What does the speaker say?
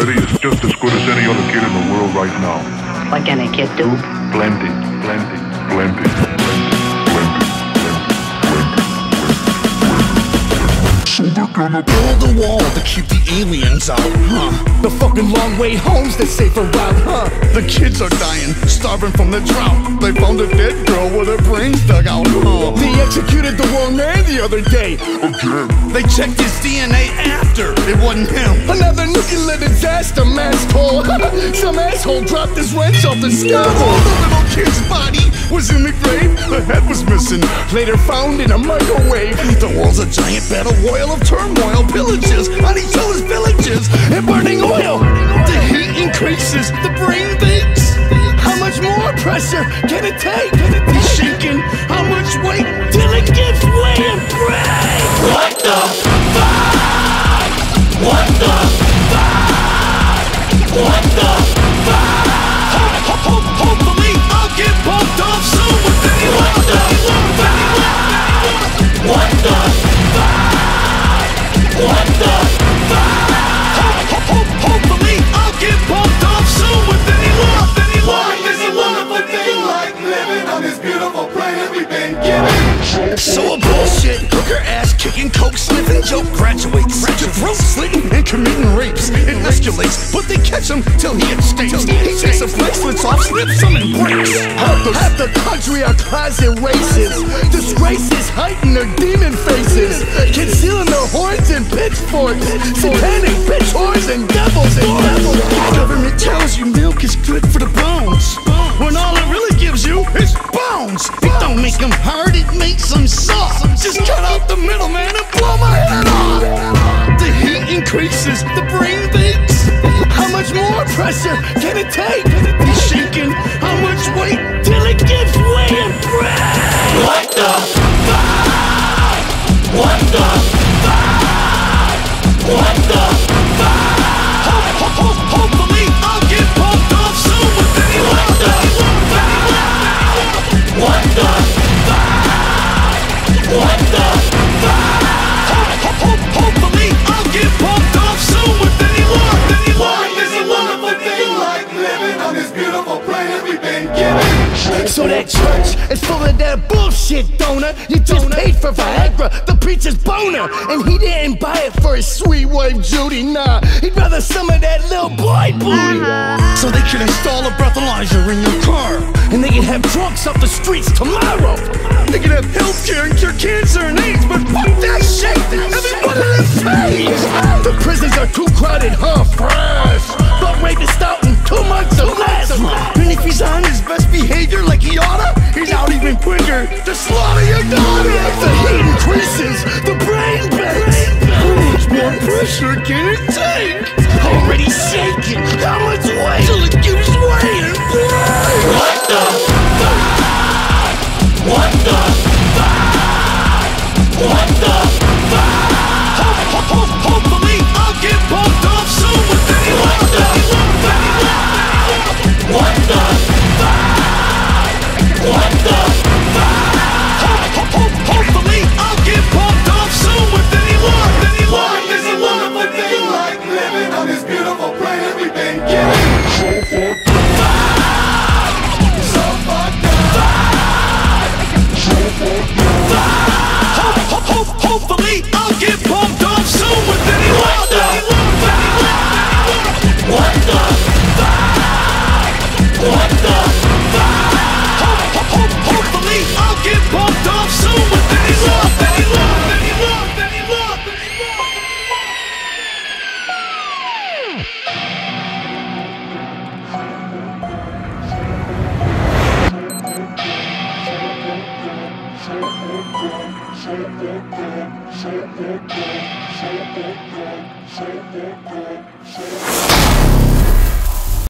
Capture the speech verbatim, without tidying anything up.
city is just as good as any other kid in the world right now. What can a kid do? Plenty, plenty, plenty, plenty. So they're gonna build a wall to keep the aliens out, huh? The fucking long way home's the safer route, huh? The kids are dying, starving from the drought. They found a dead girl with her brains dug out, huh? They executed the wrong man the other day. Again. They checked his D N A after it wasn't him. Another nuclear disaster, mass toll. Some asshole dropped his wrench off the scaffold. The little kid's body was in the grave, the head was missing. Later found in a microwave. The world's a giant battle royal of turmoil, pillages on each other's villages, and burning oil. The heat increases, the brain bakes. How much more pressure can it take? He's shaking, how much weight till it gives way and breaks? What the fuck? What the fuck? What the fuck? Ho ho hopefully I'll get bumped off soon with anyone. What the fuck? What the fuck? What the fuck? Ho ho hopefully I'll get bumped off soon with anyone. Life is a wonderful thing, like living on this beautiful planet we've been given. So a bullshit hooker ass kicking, coke sniffing joke graduates to throat slitting and committing rapes. It escalates, but they catch him till he escapes. He takes the bracelets off, slips them and breaks. Half the, half the country are closet racists. Disgraces heighten their demon faces, concealing their horns and pitchforks. Satanic bitch whores and devils and devils. The government tells you milk is good for the bones, when all it really gives you is bones. It don't make them hard, it makes them soft. Just cut out the middleman and blow my head off. The heat increases, the brain bakes. How much more pressure can it take? He's shaking, how much weight till it gives way and breaks? What the fuck? What the fuck? What the fuck? Ho ho ho hopefully I'll get bumped off soon with anyone. What the fuck? What the fuck? What the fuck? Ho ho ho hopefully I'll get bumped off soon with anyone. Life is a wonderful thing, like living on this beautiful planet we've been given. So that church is full of that bullshit, donor. You just paid for Viagra, the preacher's boner, and he didn't buy it for his sweet wife Judy. Nah, he'd rather some of that little boy booty. So they can install a breathalyzer in your car, And they can have drunks off the streets tomorrow. they can have healthcare and cure cancer and AIDS, but fuck that shit. Everybody pays. The prisons are too crowded, huh? Fresh. But rapist out in two months or less. And if he's on his best behavior like he oughta, he's out even quicker to slaughter your daughter. The heat increases, the brain bakes. How much more pressure can it take? Already shaking, how much weight? Till it gives way and breaks. What the fuck? What the fuck? What the fuck? Ho ho ho hopefully I'll get bumped off soon with anyone. What the fuck? What the fuck? What the fuck? Ho ho ho hopefully I'll get bumped off soon with anyone. Life is a wonderful thing, like living on this beautiful planet we've been given. So fucked Ho ho ho hopefully I'll get bumped off soon with anyone. What the fuck? What the fuck? What the fuck? Ho ho ho hopefully I'll get bumped off soon with anyone. Anyone, anyone, anyone, anyone. So